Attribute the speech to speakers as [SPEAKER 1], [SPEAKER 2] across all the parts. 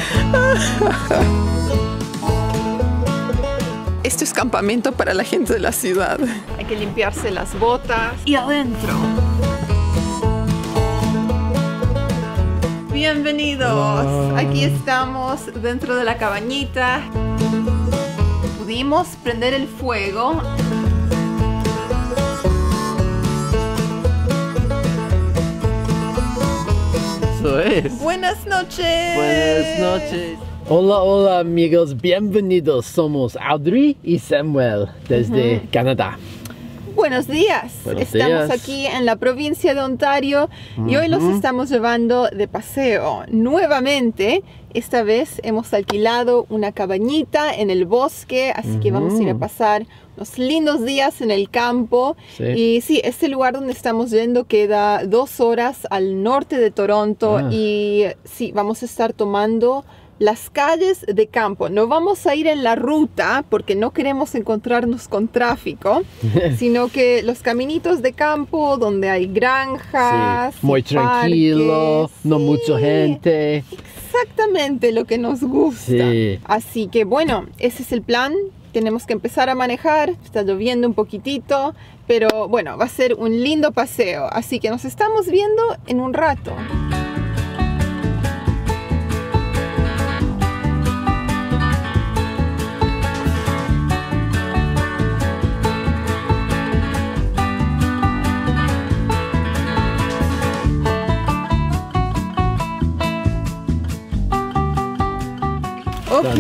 [SPEAKER 1] Esto es campamento para la gente de la ciudad. Hay que limpiarse las botas. Y adentro. Bienvenidos. Aquí estamos dentro de la cabañita. Pudimos prender el fuego.
[SPEAKER 2] Eso es.
[SPEAKER 1] Buenas noches.
[SPEAKER 2] Buenas noches. Hola, hola amigos, bienvenidos. Somos Audrey y Samuel desde Canadá.
[SPEAKER 1] Buenos días. Estamos
[SPEAKER 2] días.
[SPEAKER 1] aquí en la provincia de Ontario y hoy los estamos llevando de paseo. Nuevamente, esta vez hemos alquilado una cabañita en el bosque, así que vamos a ir a pasar unos lindos días en el campo.
[SPEAKER 2] Sí.
[SPEAKER 1] Y sí, este lugar donde estamos yendo queda 2 horas al norte de Toronto y sí, vamos a estar tomando las calles de campo. No vamos a ir en la ruta porque no queremos encontrarnos con tráfico, sino que los caminitos de campo donde hay granjas,
[SPEAKER 2] Sí, muy tranquilo,
[SPEAKER 1] parques,
[SPEAKER 2] no mucha gente.
[SPEAKER 1] Exactamente lo que nos gusta.
[SPEAKER 2] Sí.
[SPEAKER 1] Así que bueno, ese es el plan. Tenemos que empezar a manejar. Está lloviendo un poquitito, pero bueno, va a ser un lindo paseo. Así que nos estamos viendo en un rato. Ok,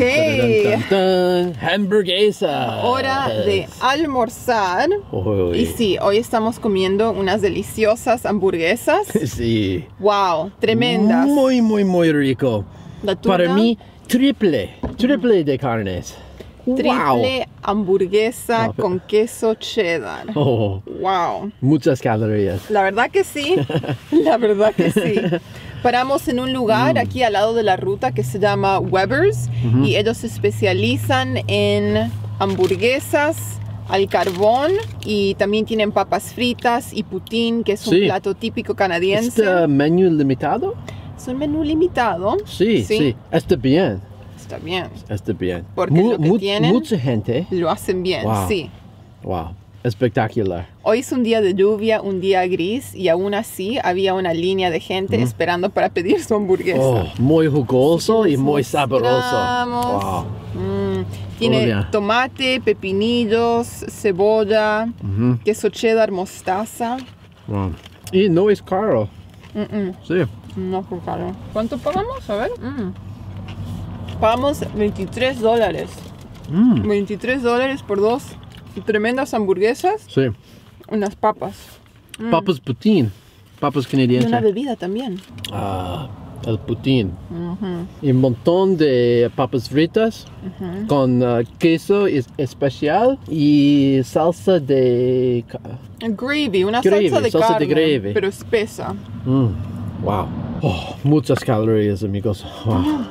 [SPEAKER 2] Hamburguesa.
[SPEAKER 1] hora de almorzar.
[SPEAKER 2] Uy.
[SPEAKER 1] Y sí, hoy estamos comiendo unas deliciosas hamburguesas.
[SPEAKER 2] Sí.
[SPEAKER 1] Wow, tremendas.
[SPEAKER 2] Muy, muy, muy rico.
[SPEAKER 1] La tuna,
[SPEAKER 2] Para mí, triple de carnes.
[SPEAKER 1] triple hamburguesa
[SPEAKER 2] No,
[SPEAKER 1] con queso cheddar.
[SPEAKER 2] Oh,
[SPEAKER 1] Wow,
[SPEAKER 2] muchas calorías.
[SPEAKER 1] la verdad que sí, la verdad que sí. Paramos en un lugar aquí al lado de la ruta que se llama Weber's y ellos se especializan en hamburguesas al carbón y también tienen papas fritas y poutine, que es un
[SPEAKER 2] Sí.
[SPEAKER 1] plato típico canadiense.
[SPEAKER 2] ¿Este menú limitado?
[SPEAKER 1] Es un menú limitado.
[SPEAKER 2] Sí, sí. Está bien.
[SPEAKER 1] Está bien.
[SPEAKER 2] Está bien.
[SPEAKER 1] Porque lo que tienen-
[SPEAKER 2] Mucha gente.
[SPEAKER 1] Lo hacen bien,
[SPEAKER 2] Wow.
[SPEAKER 1] sí.
[SPEAKER 2] Wow. Espectacular.
[SPEAKER 1] Hoy es un día de lluvia, un día gris y aún así había una línea de gente esperando para pedir su hamburguesa.
[SPEAKER 2] Oh, muy jugoso y
[SPEAKER 1] les
[SPEAKER 2] muy sabroso.
[SPEAKER 1] mostramos.
[SPEAKER 2] Wow.
[SPEAKER 1] Tiene
[SPEAKER 2] Olha.
[SPEAKER 1] tomate, pepinillos, cebolla, queso cheddar, mostaza.
[SPEAKER 2] Wow. Y no es caro. Sí.
[SPEAKER 1] No, por caro. ¿Cuánto pagamos? A ver. Pagamos $23. $23 por 2 tremendas hamburguesas,
[SPEAKER 2] Sí.
[SPEAKER 1] unas papas
[SPEAKER 2] Papas poutine. Papas
[SPEAKER 1] y una
[SPEAKER 2] canadienses.
[SPEAKER 1] bebida también.
[SPEAKER 2] Ah, el poutine. Y un montón de papas fritas con queso especial y salsa de...
[SPEAKER 1] Gravy, una
[SPEAKER 2] Gravy,
[SPEAKER 1] salsa de
[SPEAKER 2] salsa de
[SPEAKER 1] carne,
[SPEAKER 2] gravy.
[SPEAKER 1] pero espesa.
[SPEAKER 2] Wow. Oh, muchas calorías, amigos. Wow.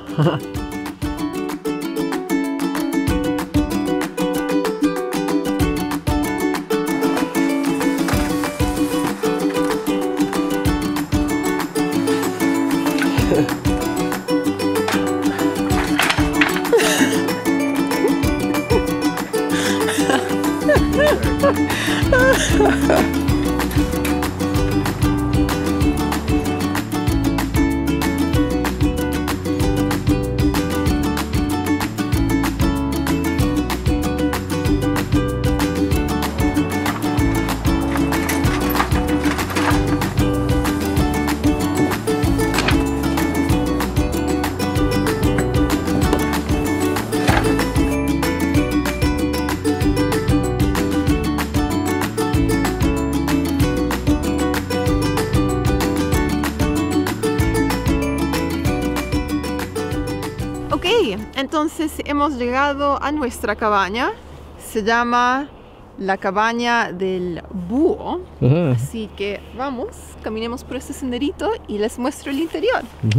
[SPEAKER 1] Ok, entonces hemos llegado a nuestra cabaña. Se llama la cabaña del búho. Así que vamos, caminemos por este senderito y les muestro el interior.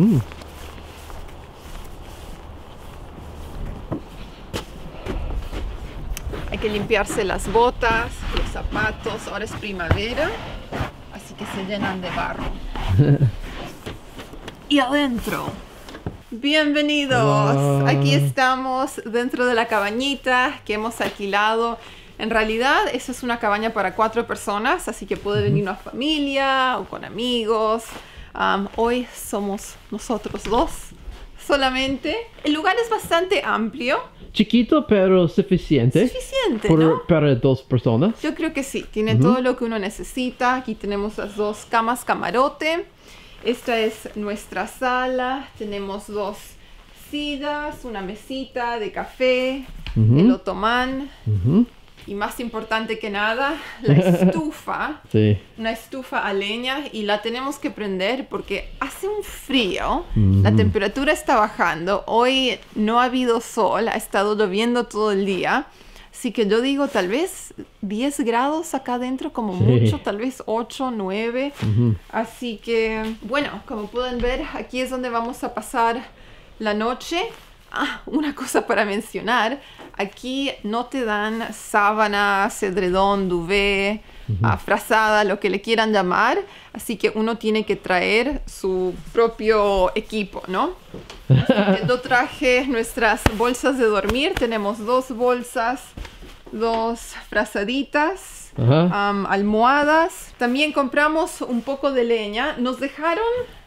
[SPEAKER 1] Hay que limpiarse las botas, los zapatos. Ahora es primavera, así que se llenan de barro. Y adentro, Bienvenidos.
[SPEAKER 2] Hola.
[SPEAKER 1] Aquí estamos dentro de la cabañita que hemos alquilado. En realidad, esa es una cabaña para 4 personas, así que puede venir una familia o con amigos. Hoy somos nosotros 2 solamente. El lugar es bastante amplio.
[SPEAKER 2] Chiquito, pero suficiente.
[SPEAKER 1] Suficiente, ¿no?
[SPEAKER 2] Para 2 personas.
[SPEAKER 1] Yo creo que sí. Tiene todo lo que uno necesita. Aquí tenemos las 2 camas camarote. Esta es nuestra sala. Tenemos 2 sillas, una mesita de café, el otomán. Y más importante que nada, la estufa.
[SPEAKER 2] Sí.
[SPEAKER 1] Una estufa a leña y la tenemos que prender porque hace un frío. La temperatura está bajando. Hoy no ha habido sol, ha estado lloviendo todo el día. Así que yo digo tal vez 10 grados acá adentro como mucho, tal vez 8, 9. Así que, bueno, como pueden ver, aquí es donde vamos a pasar la noche. Una cosa para mencionar, aquí no te dan sábanas, edredón, duvet, frazada, lo que le quieran llamar, así que uno tiene que traer su propio equipo, ¿no? Así que yo traje nuestras bolsas de dormir, tenemos 2 bolsas, 2 frazaditas, almohadas, también compramos un poco de leña, nos dejaron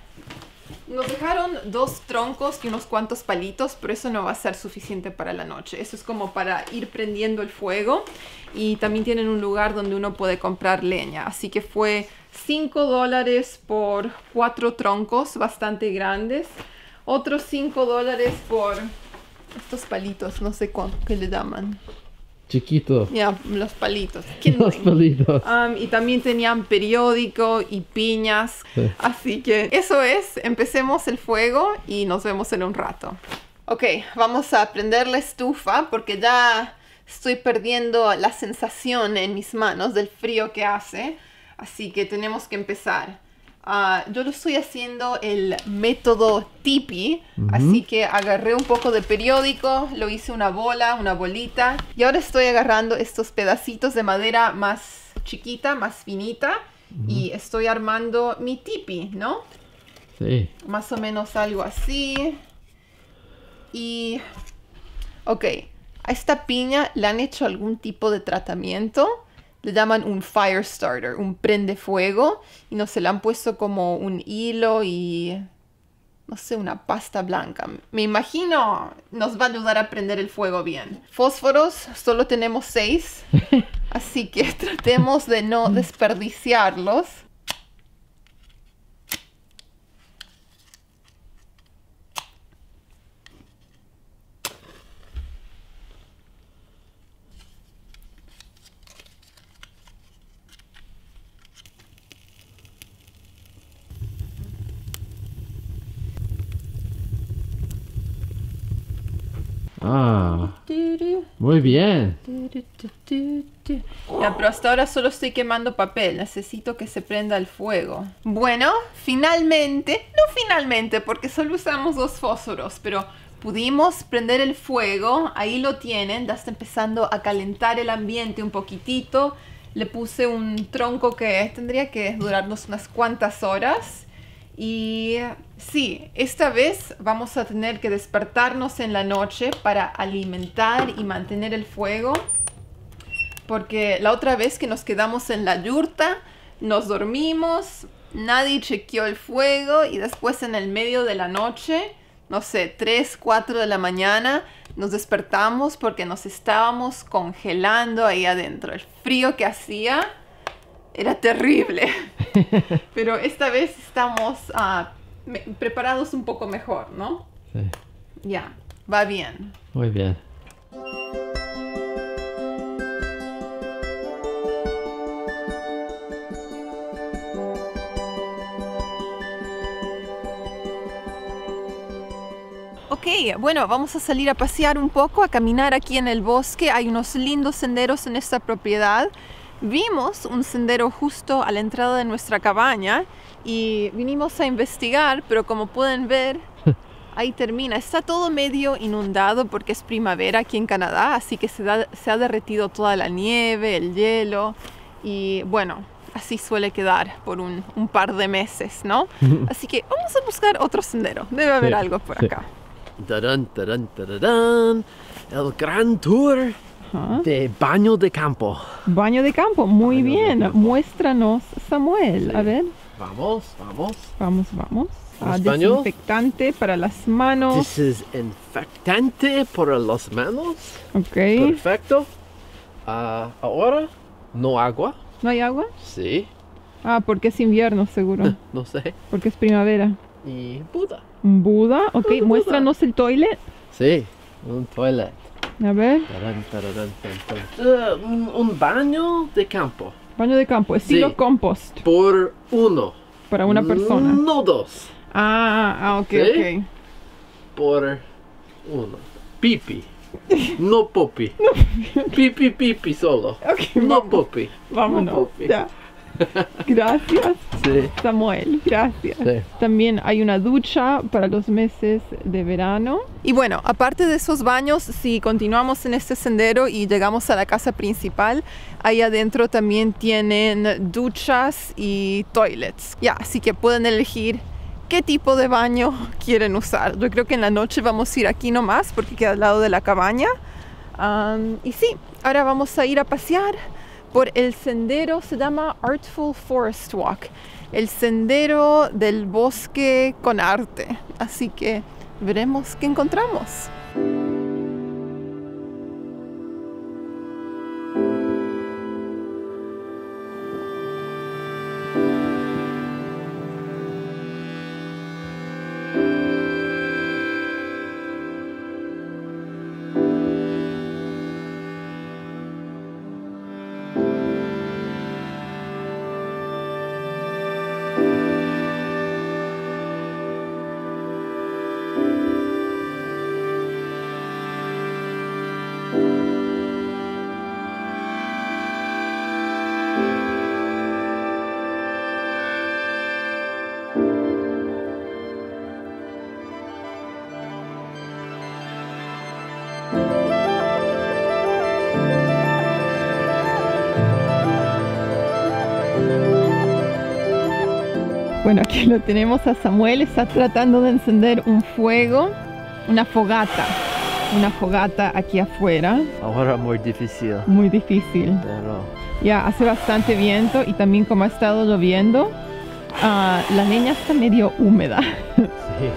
[SPEAKER 1] 2 troncos y unos cuantos palitos, pero eso no va a ser suficiente para la noche. Eso es como para ir prendiendo el fuego. Y también tienen un lugar donde uno puede comprar leña. Así que fue $5 por 4 troncos bastante grandes. Otros $5 por estos palitos, no sé qué le llaman.
[SPEAKER 2] Chiquito.
[SPEAKER 1] Ya, los palitos.
[SPEAKER 2] Los palitos.
[SPEAKER 1] Y también tenían periódico y piñas.
[SPEAKER 2] Sí.
[SPEAKER 1] Así que eso es. Empecemos el fuego y nos vemos en un rato. Ok, vamos a prender la estufa porque ya estoy perdiendo la sensación en mis manos del frío que hace. Así que tenemos que empezar. Yo lo estoy haciendo el método tipi, así que agarré un poco de periódico, lo hice una bolita, y ahora estoy agarrando estos pedacitos de madera más chiquita, más finita, y estoy armando mi tipi, ¿no?
[SPEAKER 2] Sí.
[SPEAKER 1] Más o menos algo así. Y, ok, a esta piña le han hecho algún tipo de tratamiento. Le llaman un fire starter, un prende fuego, y no se le han puesto como un hilo y, no sé, una pasta blanca. Me imagino nos va a ayudar a prender el fuego bien. Fósforos, solo tenemos 6, así que tratemos de no desperdiciarlos.
[SPEAKER 2] Muy bien.
[SPEAKER 1] Ya, pero hasta ahora solo estoy quemando papel. Necesito que se prenda el fuego. Bueno, finalmente, no finalmente, porque solo usamos 2 fósforos, pero pudimos prender el fuego. Ahí lo tienen, ya está empezando a calentar el ambiente un poquitito. Le puse un tronco que tendría que durarnos unas cuantas horas. Y sí, esta vez vamos a tener que despertarnos en la noche para alimentar y mantener el fuego. Porque la otra vez que nos quedamos en la yurta, nos dormimos, nadie chequeó el fuego y después en el medio de la noche, no sé, 3, 4 de la mañana, nos despertamos porque nos estábamos congelando ahí adentro. El frío que hacía era terrible. Pero esta vez estamos preparados un poco mejor, ¿no?
[SPEAKER 2] Sí.
[SPEAKER 1] Ya, va bien.
[SPEAKER 2] Muy bien.
[SPEAKER 1] Ok, bueno, vamos a salir a pasear un poco, a caminar aquí en el bosque. Hay unos lindos senderos en esta propiedad. Vimos un sendero justo a la entrada de nuestra cabaña y vinimos a investigar, pero como pueden ver, ahí termina. Está todo medio inundado porque es primavera aquí en Canadá, así que se ha derretido toda la nieve, el hielo y bueno, así suele quedar por un par de meses, ¿no? Así que vamos a buscar otro sendero. Debe haber algo por acá.
[SPEAKER 2] Tarán, tarán, tarán. El gran tour de baño de campo.
[SPEAKER 1] Baño de campo, muy
[SPEAKER 2] Baño de
[SPEAKER 1] bien.
[SPEAKER 2] campo.
[SPEAKER 1] Muéstranos, Samuel.
[SPEAKER 2] Sí.
[SPEAKER 1] A ver,
[SPEAKER 2] Vamos, vamos.
[SPEAKER 1] vamos.
[SPEAKER 2] ¿Los baños?
[SPEAKER 1] Desinfectante para las manos.
[SPEAKER 2] Desinfectante para las manos.
[SPEAKER 1] Ok.
[SPEAKER 2] Perfecto. Ahora, no agua.
[SPEAKER 1] ¿No hay agua?
[SPEAKER 2] Sí.
[SPEAKER 1] Ah, porque es invierno, seguro.
[SPEAKER 2] No sé.
[SPEAKER 1] Porque es primavera.
[SPEAKER 2] Y Buda.
[SPEAKER 1] Un Buda. Ok,
[SPEAKER 2] Un Buda.
[SPEAKER 1] muéstranos el toilet.
[SPEAKER 2] Sí. Un toilet.
[SPEAKER 1] A ver,
[SPEAKER 2] Tarán, tarán, tarán. Un baño de campo.
[SPEAKER 1] baño de campo, estilo
[SPEAKER 2] Sí.
[SPEAKER 1] compost
[SPEAKER 2] Por uno.
[SPEAKER 1] para una persona.
[SPEAKER 2] No dos.
[SPEAKER 1] Ok,
[SPEAKER 2] ¿Sí?
[SPEAKER 1] ok.
[SPEAKER 2] Por uno. Pipi. No popi. Pipi, pipi solo.
[SPEAKER 1] Ok,
[SPEAKER 2] No
[SPEAKER 1] vamos.
[SPEAKER 2] popi.
[SPEAKER 1] Vámonos.
[SPEAKER 2] No popi.
[SPEAKER 1] Ya. Gracias,
[SPEAKER 2] Sí.
[SPEAKER 1] Samuel. Gracias.
[SPEAKER 2] Sí.
[SPEAKER 1] También hay una ducha para los meses de verano. Y bueno, aparte de esos baños, si continuamos en este sendero y llegamos a la casa principal, ahí adentro también tienen duchas y toilets. Ya, así que pueden elegir qué tipo de baño quieren usar. Yo creo que en la noche vamos a ir aquí nomás porque queda al lado de la cabaña. Y sí, ahora vamos a ir a pasear por el sendero, se llama Artful Forest Walk, el sendero del bosque con arte. Así que veremos qué encontramos. Bueno, aquí lo tenemos a Samuel, está tratando de encender un fuego, una fogata aquí afuera,
[SPEAKER 2] Ahora muy difícil.
[SPEAKER 1] muy difícil.
[SPEAKER 2] Pero
[SPEAKER 1] Ya hace bastante viento y también como ha estado lloviendo, la leña está medio húmeda.
[SPEAKER 2] sí.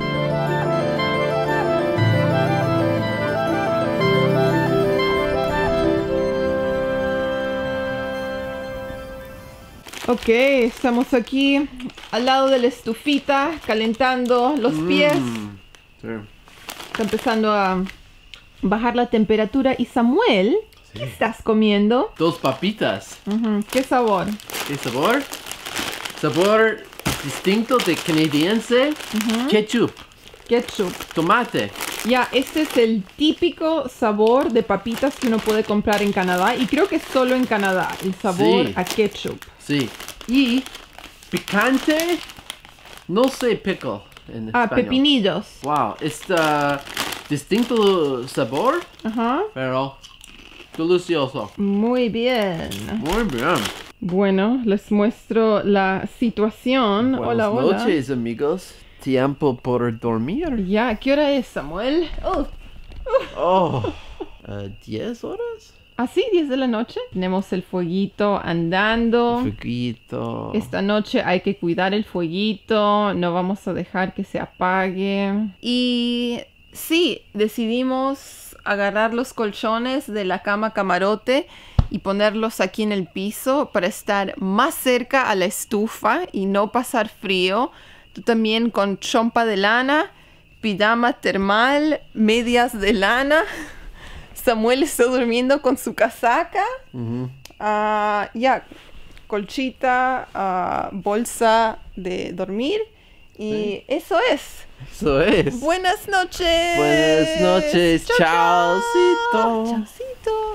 [SPEAKER 1] Ok, estamos aquí al lado de la estufita, calentando los pies.
[SPEAKER 2] Sí.
[SPEAKER 1] Está empezando a bajar la temperatura. Y Samuel, ¿qué estás comiendo?
[SPEAKER 2] Dos papitas.
[SPEAKER 1] ¿Qué sabor?
[SPEAKER 2] ¿Qué sabor? Sabor distinto de canadiense. Ketchup.
[SPEAKER 1] Ketchup.
[SPEAKER 2] Tomate.
[SPEAKER 1] Ya, este es el típico sabor de papitas que uno puede comprar en Canadá. Y creo que solo en Canadá, el sabor
[SPEAKER 2] Sí.
[SPEAKER 1] a ketchup.
[SPEAKER 2] Sí. Y picante. No sé pickle en español.
[SPEAKER 1] Pepinillos.
[SPEAKER 2] Wow. Está distinto sabor,
[SPEAKER 1] Ajá.
[SPEAKER 2] pero delicioso.
[SPEAKER 1] Muy bien.
[SPEAKER 2] Muy bien.
[SPEAKER 1] Bueno, les muestro la situación.
[SPEAKER 2] Buenas
[SPEAKER 1] hola.
[SPEAKER 2] noches, amigos. Tiempo por dormir.
[SPEAKER 1] Ya, ¿qué hora es, Samuel?
[SPEAKER 2] Oh, 10 horas.
[SPEAKER 1] Así, 10 de la noche. Tenemos el fueguito andando.
[SPEAKER 2] Fueguito.
[SPEAKER 1] Esta noche hay que cuidar el fueguito. No vamos a dejar que se apague. Y sí, decidimos agarrar los colchones de la cama camarote y ponerlos aquí en el piso para estar más cerca a la estufa y no pasar frío. Tú también con chompa de lana, pijama termal, medias de lana. Samuel está durmiendo con su casaca. Ya, colchita, bolsa de dormir. Y eso es.
[SPEAKER 2] Eso es.
[SPEAKER 1] Buenas noches.
[SPEAKER 2] Buenas noches.
[SPEAKER 1] Chao, chao.
[SPEAKER 2] Chaucito.
[SPEAKER 1] Chaucito.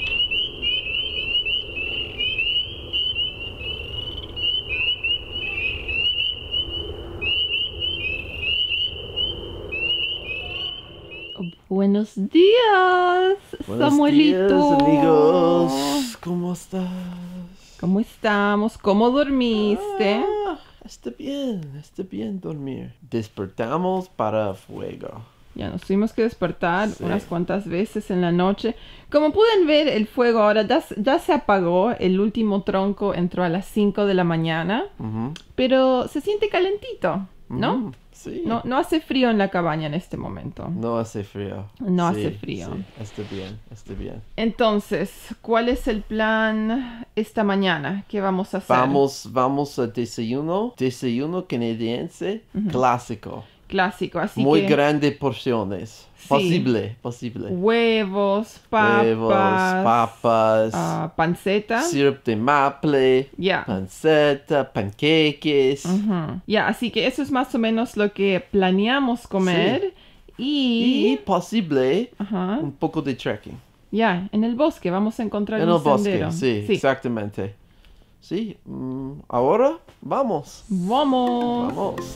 [SPEAKER 1] Buenos días,
[SPEAKER 2] Buenos
[SPEAKER 1] Samuelito.
[SPEAKER 2] días, amigos. ¿Cómo estás?
[SPEAKER 1] ¿Cómo estamos? ¿Cómo dormiste?
[SPEAKER 2] Está bien dormir. Despertamos para fuego.
[SPEAKER 1] Ya nos tuvimos que despertar unas cuantas veces en la noche. Como pueden ver, el fuego ahora ya se apagó. El último tronco entró a las 5 de la mañana. Pero se siente calentito, ¿no?
[SPEAKER 3] Sí.
[SPEAKER 1] No hace frío en la cabaña en este momento.
[SPEAKER 3] No hace frío.
[SPEAKER 1] No hace frío.
[SPEAKER 3] Sí, está bien.
[SPEAKER 1] Entonces, ¿cuál es el plan esta mañana? ¿Qué vamos a hacer?
[SPEAKER 3] Vamos a desayuno canadiense clásico.
[SPEAKER 1] Clásico, así
[SPEAKER 3] Muy
[SPEAKER 1] que...
[SPEAKER 3] grandes porciones.
[SPEAKER 1] Sí.
[SPEAKER 3] Posible.
[SPEAKER 1] Huevos, papas, panceta.
[SPEAKER 3] Syrup de maple,
[SPEAKER 1] Ya.
[SPEAKER 3] panceta, panqueques.
[SPEAKER 1] Ya, así que eso es más o menos lo que planeamos comer.
[SPEAKER 3] Y
[SPEAKER 1] Y...
[SPEAKER 3] posible
[SPEAKER 1] Ajá.
[SPEAKER 3] un poco de trekking.
[SPEAKER 1] Ya, en el bosque vamos a encontrar
[SPEAKER 3] En
[SPEAKER 1] un
[SPEAKER 3] el bosque,
[SPEAKER 1] sendero.
[SPEAKER 3] sí, exactamente. Sí, ahora vamos.
[SPEAKER 1] ¡Vamos!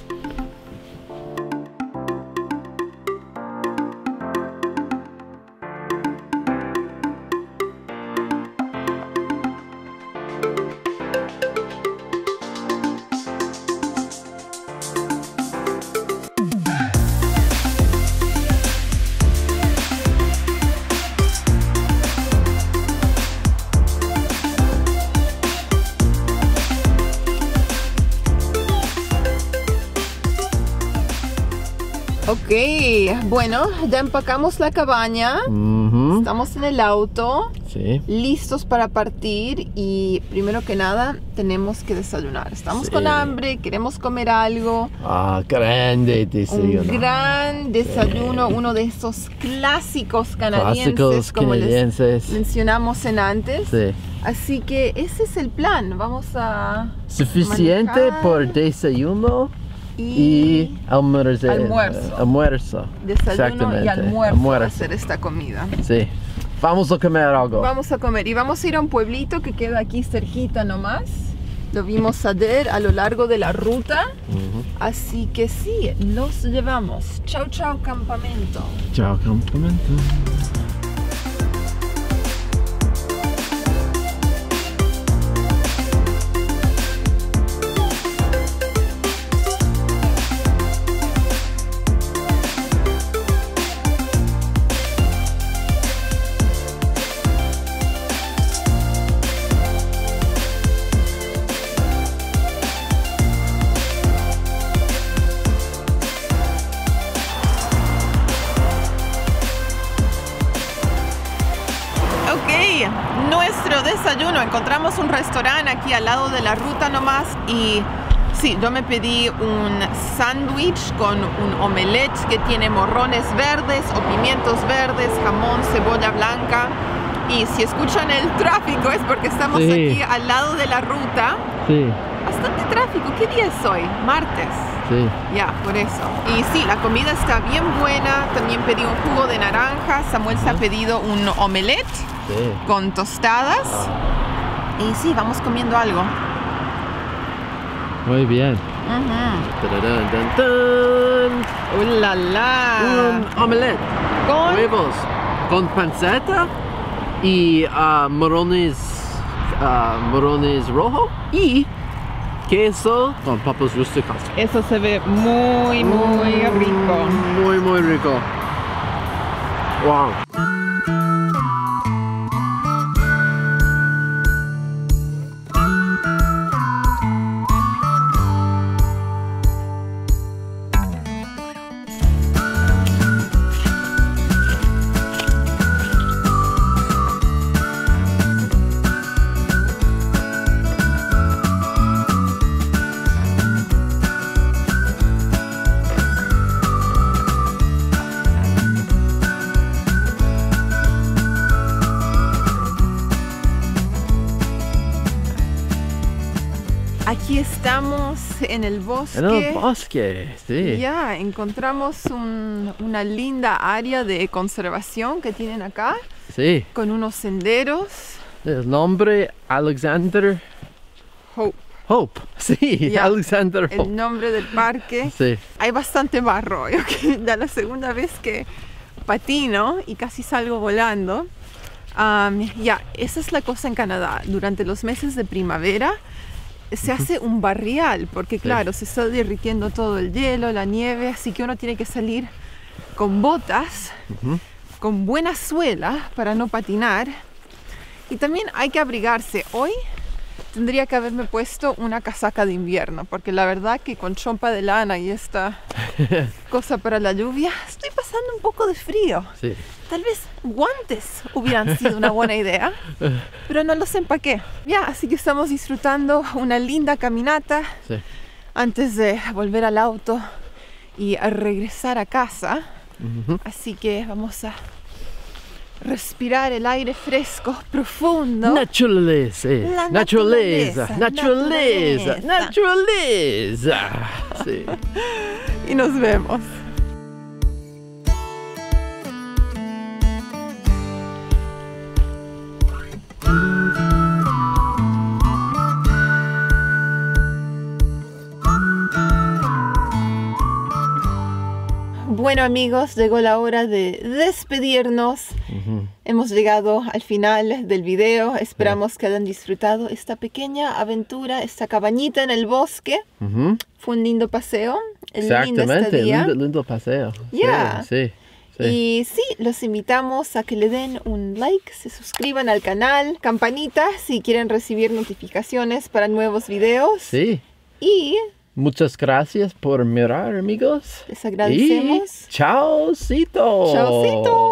[SPEAKER 1] Ok, bueno, ya empacamos la cabaña. Estamos en el auto,
[SPEAKER 2] Sí.
[SPEAKER 1] listos para partir y primero que nada tenemos que desayunar. Estamos con hambre, queremos comer algo.
[SPEAKER 2] Grande desayuno.
[SPEAKER 1] Un gran desayuno, uno de esos clásicos canadienses,
[SPEAKER 2] Clásicos
[SPEAKER 1] como
[SPEAKER 2] canadienses.
[SPEAKER 1] les mencionamos en antes.
[SPEAKER 2] Sí.
[SPEAKER 1] Así que ese es el plan. Vamos a
[SPEAKER 2] Suficiente
[SPEAKER 1] manejar
[SPEAKER 2] por desayuno y almuerzo.
[SPEAKER 1] Desayuno
[SPEAKER 2] Exactamente.
[SPEAKER 1] y almuerzo para hacer esta comida.
[SPEAKER 2] Sí. Vamos a comer algo.
[SPEAKER 1] Vamos a comer y vamos a ir a un pueblito que queda aquí cerquita nomás. Lo vimos ayer a lo largo de la ruta. Así que sí, los llevamos. Chao, chao, campamento.
[SPEAKER 2] Chao, campamento.
[SPEAKER 1] Nuestro desayuno, encontramos un restaurante aquí al lado de la ruta nomás y sí, yo me pedí un sándwich con un omelette que tiene morrones verdes o pimientos verdes, jamón, cebolla blanca y si escuchan el tráfico es porque estamos aquí al lado de la ruta.
[SPEAKER 2] Sí.
[SPEAKER 1] Bastante tráfico. ¿Qué día es hoy? Martes.
[SPEAKER 2] Sí.
[SPEAKER 1] Ya, por eso. Y sí, la comida está bien buena. También pedí un jugo de naranja. Samuel se ha pedido un omelette con tostadas. Y sí, vamos comiendo algo.
[SPEAKER 2] Muy bien.
[SPEAKER 3] Tararán, tan, tan.
[SPEAKER 1] ¡Uh, la, la!
[SPEAKER 3] Un omelette.
[SPEAKER 1] Con
[SPEAKER 3] Huevos. Con panceta y morrones rojo y queso con papas rústicas.
[SPEAKER 1] eso se ve muy, muy rico.
[SPEAKER 3] Muy rico. Wow.
[SPEAKER 1] Aquí estamos en el bosque.
[SPEAKER 2] En el bosque, sí.
[SPEAKER 1] Ya, encontramos una linda área de conservación que tienen acá,
[SPEAKER 2] Sí.
[SPEAKER 1] con unos senderos.
[SPEAKER 2] El nombre Alexander
[SPEAKER 1] Hope,
[SPEAKER 2] Hope. Sí,
[SPEAKER 1] Ya.
[SPEAKER 2] Alexander Hope.
[SPEAKER 1] el nombre del parque.
[SPEAKER 2] Sí.
[SPEAKER 1] Hay bastante barro. Yo que ya la segunda vez que patino y casi salgo volando. Ya, esa es la cosa en Canadá. Durante los meses de primavera se hace un barrial porque claro, se está derritiendo todo el hielo, la nieve, así que uno tiene que salir con botas, con buena suela para no patinar. Y también hay que abrigarse. Hoy tendría que haberme puesto una casaca de invierno, porque la verdad que con chompa de lana y esta cosa para la lluvia, estoy pasando un poco de frío.
[SPEAKER 2] Sí.
[SPEAKER 1] Tal vez guantes hubieran sido una buena idea, pero no los empaqué. Ya, así que estamos disfrutando una linda caminata antes de volver al auto y a regresar a casa. Así que vamos a respirar el aire fresco, profundo.
[SPEAKER 2] Naturaleza.
[SPEAKER 1] La
[SPEAKER 2] Naturaleza.
[SPEAKER 1] naturaleza.
[SPEAKER 2] Naturaleza. Naturaleza. Sí.
[SPEAKER 1] Y nos vemos. Bueno amigos, llegó la hora de despedirnos. Hemos llegado al final del video. Esperamos que hayan disfrutado esta pequeña aventura, esta cabañita en el bosque. Fue un lindo paseo.
[SPEAKER 2] Exactamente, lindo paseo.
[SPEAKER 1] Yeah.
[SPEAKER 2] Sí.
[SPEAKER 1] Y sí, los invitamos a que le den un like, se suscriban al canal, campanita si quieren recibir notificaciones para nuevos videos.
[SPEAKER 2] Sí.
[SPEAKER 1] Y
[SPEAKER 2] muchas gracias por mirar, amigos.
[SPEAKER 1] les agradecemos.
[SPEAKER 2] Y chaucito.
[SPEAKER 1] Chaucito.